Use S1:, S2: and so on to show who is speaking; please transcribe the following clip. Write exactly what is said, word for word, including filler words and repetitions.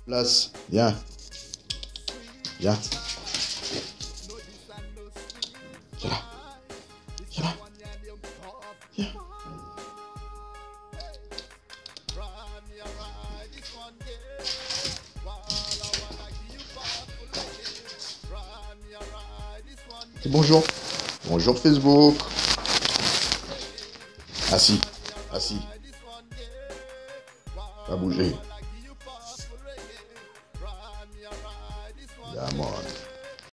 S1: Place. Viens. Viens. Viens là. Viens là. Viens. Et bonjour. Bonjour Facebook. Assis. Assis. Pas bouger. Yeah, man.